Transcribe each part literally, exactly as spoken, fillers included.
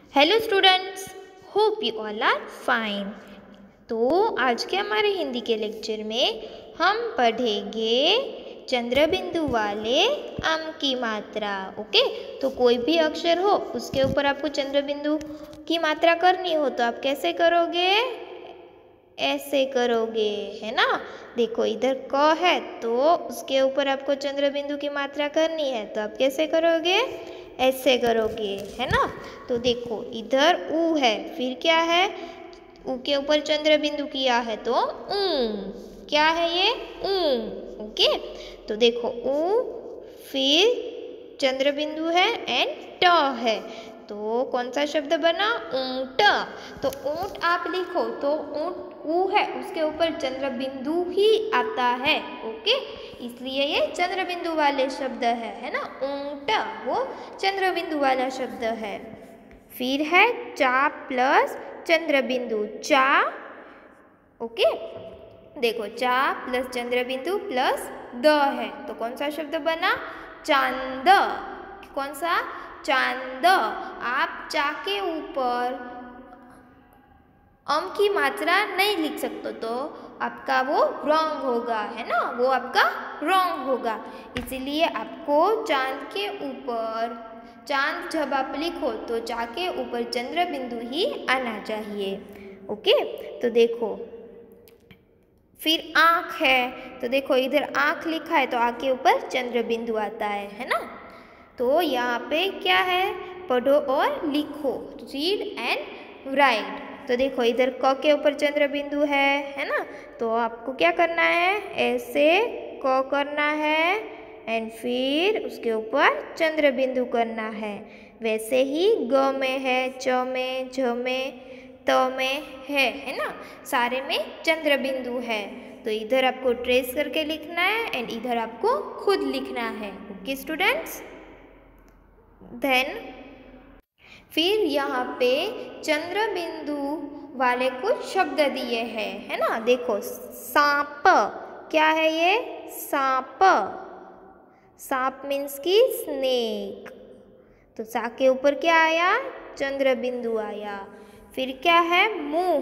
Hello students, hope you all are fine. तो आज के हमारे हिंदी के लेक्चर में हम पढ़ेंगे चंद्र बिंदु वाले अम की मात्रा। ओके, तो कोई भी अक्षर हो उसके ऊपर आपको चंद्र बिंदु की मात्रा करनी हो तो आप कैसे करोगे? ऐसे करोगे, है ना। देखो इधर क है तो उसके ऊपर आपको चंद्र बिंदु की मात्रा करनी है तो आप कैसे करोगे? ऐसे करोगे, है ना। तो देखो इधर ऊ है, फिर क्या है? ऊ के ऊपर चंद्र बिंदु किया है तो ऊ, क्या है ये? ऊ। ओके, तो देखो ऊ, फिर चंद्र बिंदु है एंड ट है, तो कौन सा शब्द बना? ऊंट। तो ऊंट आप लिखो तो ऊंट ऊ है उसके ऊपर चंद्र बिंदु ही आता है। ओके, इसलिए ये चंद्र बिंदु वाले शब्द है, है ना। ऊंट वो चंद्र बिंदु वाला शब्द है। फिर है चा प्लस चंद्र बिंदु, चा। ओके, देखो चा प्लस चंद्र बिंदु प्लस द है तो कौन सा शब्द बना? चांद। कौन सा? चांद। आप चा के ऊपर अम की मात्रा नहीं लिख सकते तो आपका वो रॉन्ग होगा, है ना, वो आपका रॉन्ग होगा। इसीलिए आपको चांद के ऊपर, चांद जब आप लिखो तो चा के ऊपर चंद्र बिंदु ही आना चाहिए। ओके, तो देखो फिर आँख है तो देखो इधर आँख लिखा है तो आँख के ऊपर चंद्र बिंदु आता है, है ना। तो यहाँ पे क्या है? पढ़ो और लिखो, रीड एंड राइट। तो देखो इधर क के ऊपर चंद्र बिंदु है, है ना, तो आपको क्या करना है? ऐसे क करना है एंड फिर उसके ऊपर चंद्र बिंदु करना है। वैसे ही ग में है, च में, झ में, त में है, है ना, सारे में चंद्र बिंदु है। तो इधर आपको ट्रेस करके लिखना है एंड इधर आपको खुद लिखना है। ओके स्टूडेंट्स, देन फिर यहाँ पे चंद्र बिंदु वाले कुछ शब्द दिए हैं, है ना। देखो सांप, क्या है ये? सांप। सांप मीन्स की स्नेक। तो सा के ऊपर क्या आया? चंद्र बिंदु आया। फिर क्या है? मुंह,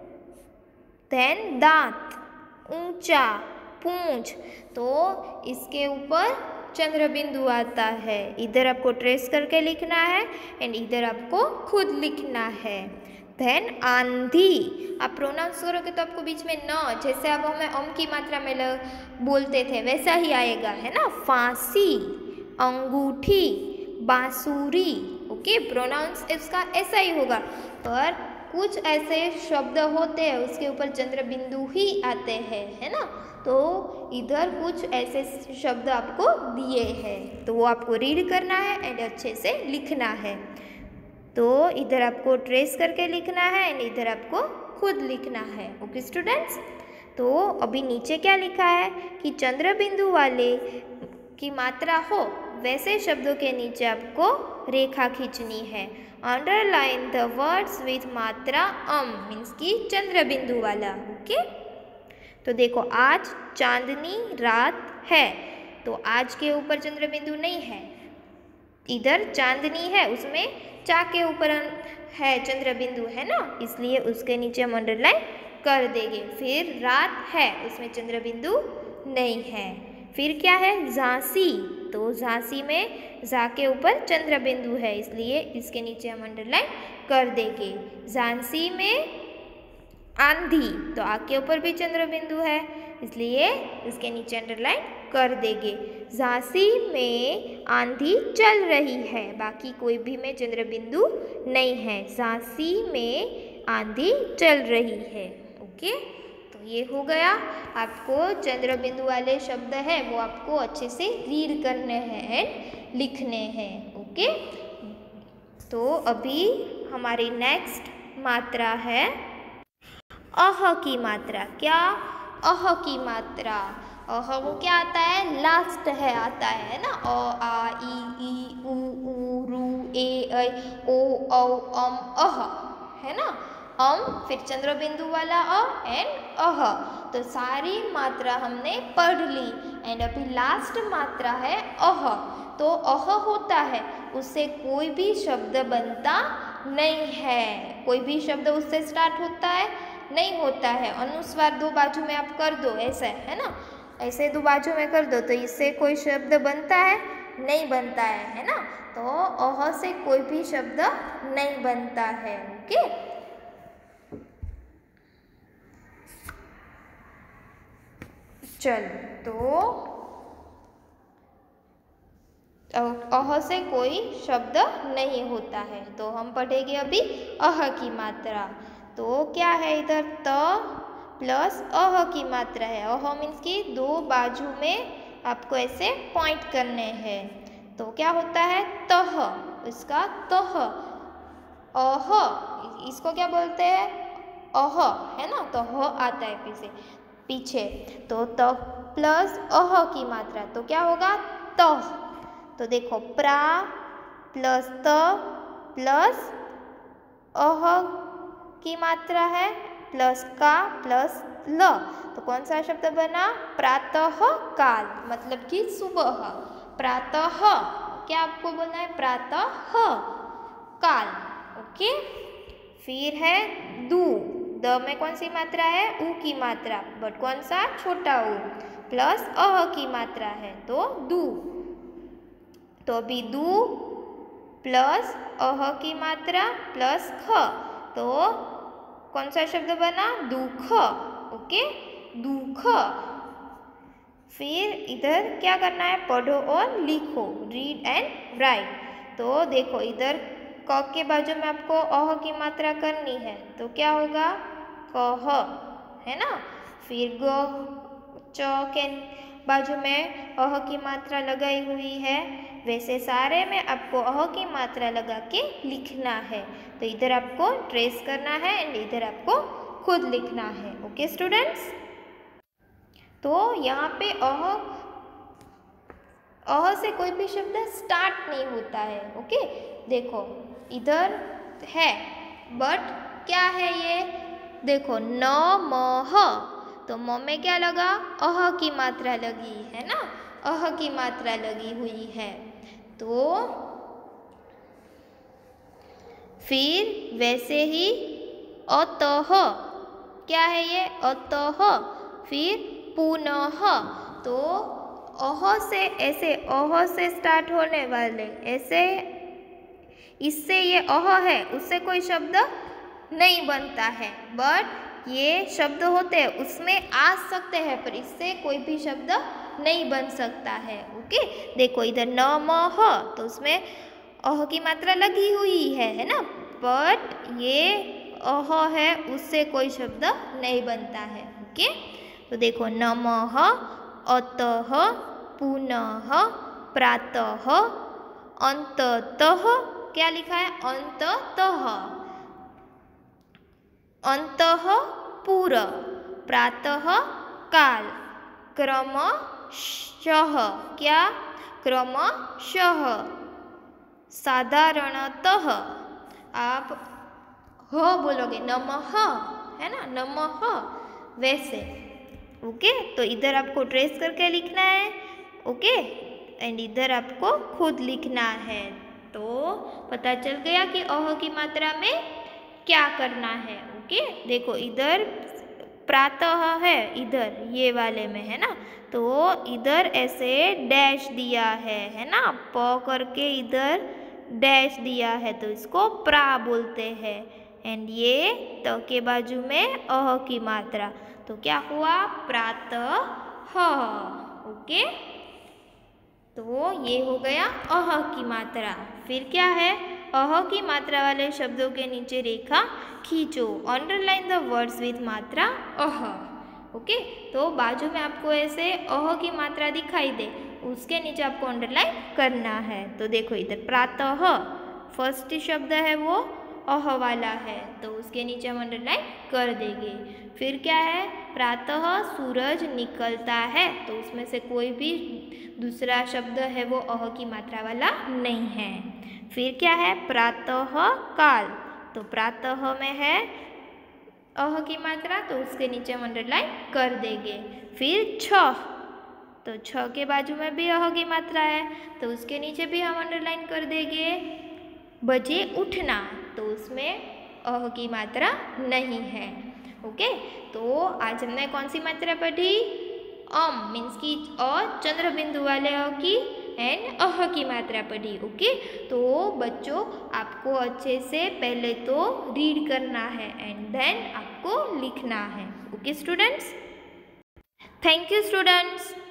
देन दांत, ऊंचा, पूंछ, तो इसके ऊपर चंद्र बिंदु आता है। इधर आपको ट्रेस करके लिखना है एंड इधर आपको खुद लिखना है। देन आंधी, आप प्रोनाउंस करोगे तो आपको बीच में न, जैसे अब हमें अम की मात्रा में बोलते थे वैसा ही आएगा, है ना। फांसी, अंगूठी, बांसुरी। ओके, प्रोनाउंस इसका ऐसा ही होगा, पर कुछ ऐसे शब्द होते हैं उसके ऊपर चंद्र बिंदु ही आते हैं, है ना। तो इधर कुछ ऐसे शब्द आपको दिए हैं तो वो आपको रीड करना है एंड अच्छे से लिखना है। तो इधर आपको ट्रेस करके लिखना है एंड इधर आपको खुद लिखना है। ओके स्टूडेंट्स, तो अभी नीचे क्या लिखा है कि चंद्र बिंदु वाले की मात्रा हो वैसे शब्दों के नीचे आपको रेखा खींचनी है। अंडरलाइन द वर्ड्स विथ मात्रा अम मीन्स की चंद्र बिंदु वाला। ओके, तो देखो आज चांदनी रात है तो आज के ऊपर चंद्र बिंदु नहीं है, इधर चांदनी है उसमें चा के ऊपर है चंद्र बिंदु, है ना, इसलिए उसके नीचे हम अंडरलाइन कर देंगे। फिर रात है उसमें चंद्र बिंदु नहीं है। फिर क्या है? झांसी, तो झांसी में झा के ऊपर चंद्र बिंदु है इसलिए इसके नीचे हम अंडरलाइन कर देंगे। झांसी में आंधी, तो आ के ऊपर भी चंद्र बिंदु है इसलिए इसके नीचे अंडरलाइन कर देंगे। झांसी में आंधी चल रही है, बाकी कोई भी में चंद्र बिंदु नहीं है, झांसी में आंधी चल रही है। ओके, तो ये हो गया। आपको चंद्र बिंदु वाले शब्द है वो आपको अच्छे से रीड करने हैं एंड लिखने हैं। ओके, तो अभी हमारी नेक्स्ट मात्रा है अह की मात्रा। क्या? अह की मात्रा। अह वो क्या आता है? लास्ट है आता है ना। अ आ ई ई उ ऊ रू ए ऐ ओ औ अम अह, है ना। अम फिर चंद्र बिंदु वाला अ एंड अह, तो सारी मात्रा हमने पढ़ ली एंड अभी लास्ट मात्रा है अह। तो अह होता है उससे कोई भी शब्द बनता नहीं है। कोई भी शब्द उससे स्टार्ट होता है? नहीं होता है। अनुस्वार दो बाजू में आप कर दो, ऐसा है ना, ऐसे दो बाजू में कर दो तो इससे कोई शब्द बनता है? नहीं बनता है, है ना। तो अह से कोई भी शब्द नहीं बनता है। ओके, चल तो अह से कोई शब्द नहीं होता है। तो हम पढ़ेंगे अभी अह की मात्रा। तो क्या है इधर? त प्लस अह की मात्रा है। अह मीन्स की दो बाजू में आपको ऐसे पॉइंट करने हैं। तो क्या होता है? तह, इसका तह। अह, इसको क्या बोलते हैं? अह, है ना। तो ह आता है पीछे पीछे तो त प्लस अह की मात्रा, तो क्या होगा? तह। तो देखो, प्रा प्लस त प्लस अह की मात्रा है प्लस का प्लस ल, तो कौन सा शब्द बना? प्रातः काल, मतलब कि सुबह। प्रातः, क्या आपको बोलना है? प्रातः काल। ओके, फिर है दू। द में कौन सी मात्रा है? उ की मात्रा, बट कौन सा? छोटा उ। प्लस अह की मात्रा है तो दू। तो अभी दू प्लस अह की मात्रा प्लस ख, तो कौन सा शब्द बना? दुख। ओके, दुख। फिर इधर क्या करना है? पढ़ो और लिखो, रीड एंड राइट। तो देखो इधर क के बाजू में आपको अह की मात्रा करनी है, तो क्या होगा? कह, है ना। फिर ग च के बाजू में अह की मात्रा लगाई हुई है, वैसे सारे में आपको अह की मात्रा लगा के लिखना है। तो इधर आपको ट्रेस करना है एंड इधर आपको खुद लिखना है। ओके स्टूडेंट्स, तो यहाँ पे अह अह से कोई भी शब्द स्टार्ट नहीं होता है। ओके, देखो इधर है, बट क्या है ये? देखो न म ह, तो म में क्या लगा? अह की मात्रा लगी है ना, अह की मात्रा लगी हुई है। तो फिर वैसे ही अतः, क्या है ये? अतः। फिर पुनः, तो अह से ऐसे अह से स्टार्ट होने वाले ऐसे, इससे ये अह है, उससे कोई शब्द नहीं बनता है, बट ये शब्द होते हैं उसमें आ सकते हैं, पर इससे कोई भी शब्द नहीं बन सकता है। ओके, देखो इधर न म ह, तो उसमें अह की मात्रा लगी हुई है, है ना, बट ये अह है, उससे कोई शब्द नहीं बनता है। ओके, तो देखो नमः, अतः, पुनः, प्रातः, अंततः, क्या लिखा है? अंततः। अंतः पूर, प्रातः काल, क्रमशः, क्या? क्रमशः, साधारणतः। आप ह बोलोगे, नमः, है ना, नमः, वैसे। ओके, तो इधर आपको ट्रेस करके लिखना है। ओके, एंड इधर आपको खुद लिखना है। तो पता चल गया कि अह की मात्रा में क्या करना है। ओके, देखो इधर प्रातः है, इधर ये वाले में है ना, तो इधर ऐसे डैश दिया है, है ना, प करके इधर डैश दिया है, तो इसको प्रा बोलते हैं। एंड ये त के बाजू में अह की मात्रा, तो क्या हुआ? प्रातः। ओके, तो ये हो गया अह की मात्रा। फिर क्या है? अह की मात्रा वाले शब्दों के नीचे रेखा खींचो, अंडरलाइन द वर्ड्स विथ मात्रा अह। ओके, तो बाजू में आपको ऐसे अह की मात्रा दिखाई दे, उसके नीचे आपको अंडरलाइन करना है। तो देखो इधर प्रातः, फर्स्ट शब्द है वो अह वाला है, तो उसके नीचे हम अंडरलाइन कर देंगे। फिर क्या है? प्रातः सूरज निकलता है, तो उसमें से कोई भी दूसरा शब्द है वो अह की मात्रा वाला नहीं है। फिर क्या है? प्रातः काल, तो प्रातः में है अह की मात्रा, तो उसके नीचे हम अंडरलाइन कर देंगे। फिर छः, तो छः के बाजू में भी अह की मात्रा है, तो उसके नीचे भी हम अंडरलाइन कर देंगे। बजे उठना, तो उसमें अह की मात्रा नहीं है। ओके, तो आज हमने कौन सी मात्रा पढ़ी? अम मीन्स की अ चंद्र बिंदु वाले अ की एंड अह की मात्रा पढ़ी। ओके, तो बच्चों आपको अच्छे से पहले तो रीड करना है एंड देन आपको लिखना है। Okay students, thank you students.